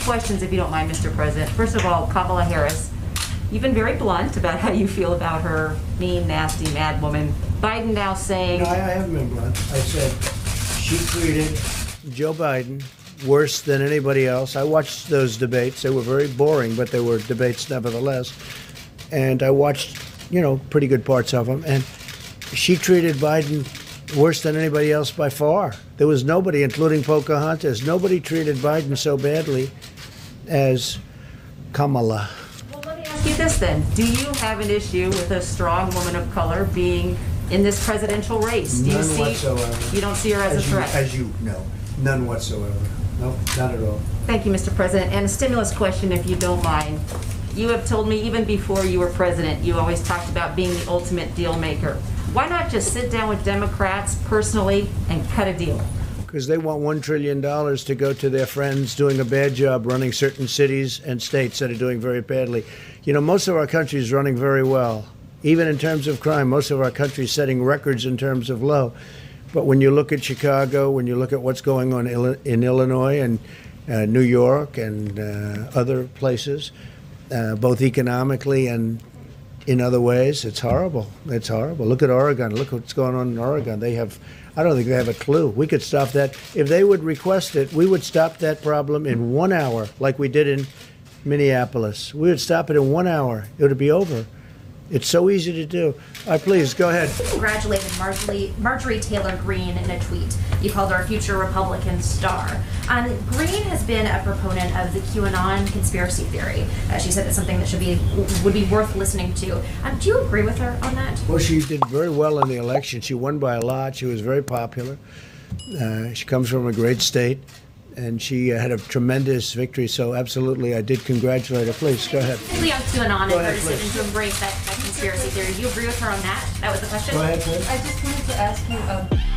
questions, if you don't mind, Mr. President. First of all, Kamala Harris, you've been very blunt about how you feel about her mean, nasty, mad woman. Biden now saying... No, I haven't been blunt. I said she treated Joe Biden worse than anybody else. I watched those debates. They were very boring, but they were debates nevertheless. And I watched, pretty good parts of them. And she treated Biden worse than anybody else by far. There was nobody, including Pocahontas, nobody treated Biden so badly as Kamala. Well, let me ask you this then. Do you have an issue with a strong woman of color being in this presidential race? Do None whatsoever. You don't see her as a threat? As you know, none whatsoever. No, not at all. Thank you, Mr. President. And a stimulus question, if you don't mind. You have told me even before you were president, you always talked about being the ultimate deal maker. Why not just sit down with Democrats personally and cut a deal? Because they want $1 trillion to go to their friends doing a bad job running certain cities and states that are doing very badly. Most of our country is running very well. Even in terms of crime, most of our country is setting records in terms of low. But when you look at Chicago, when you look at what's going on in Illinois and New York and other places, both economically and in other ways, it's horrible. It's horrible. Look at Oregon. Look what's going on in Oregon. I don't think they have a clue. We could stop that. If they would request it, we would stop that problem in 1 hour, like we did in Minneapolis. We would stop it in 1 hour. It would be over. It's so easy to do. Please, go ahead. You congratulated Marjorie Taylor Greene in a tweet. You called her a future Republican star. Greene has been a proponent of the QAnon conspiracy theory. She said it's something that would be worth listening to. Do you agree with her on that? Well, she did very well in the election. She won by a lot. She was very popular. She comes from a great state. And she had a tremendous victory, so absolutely, I did congratulate her. Please, go ahead. Specifically on QAnon and her decision to embrace that conspiracy theory. Do you agree with her on that? That was the question? Go ahead, please. I just wanted to ask you,